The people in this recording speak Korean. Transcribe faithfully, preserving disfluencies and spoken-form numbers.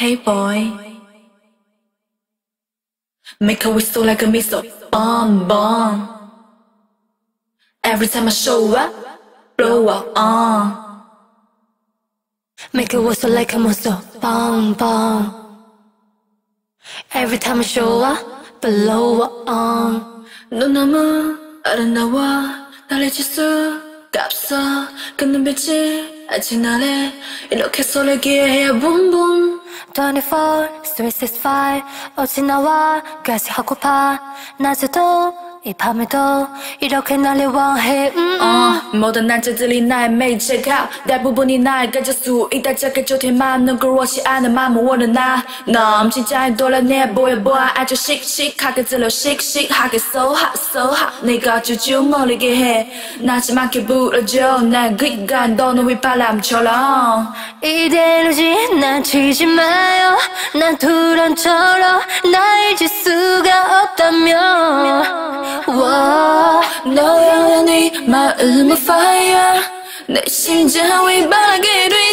Hey boy, make a whistle like a missile, bomb bomb. Every time I show up, blow up on. Make a whistle like a monster, bomb bomb. Every time I show up, blow up on. 너 너무 아름다워, 날 잊을 수가 없어. 그 눈빛이 아직 나를 이렇게 설레게 해. Boom boom. twenty-four, three sixty-five 어찌 나와까지 하고파. 낮에도 이 밤에도 이렇게 날을 원해. 음. uh, 모든 날짜들이 나의 매일체가 대부분이 날 가질 수 있다. 작게줘 대만 넌 그렇지 않은 맘을 원해. 나 넘진짜에 돌아내 보여보아. 아주 씩씩하게 들려 씩씩하게 so hot so hot. 내가 주주 몰리게 해. 나지막히 불어줘. 날 귀가 너는 휘바람처럼. 이대로 지나치지 마요. 난 두런처럼 날 잊을 수가 없다면. 너의 네 마음은 fire. 내 심장 휘바라게 돼.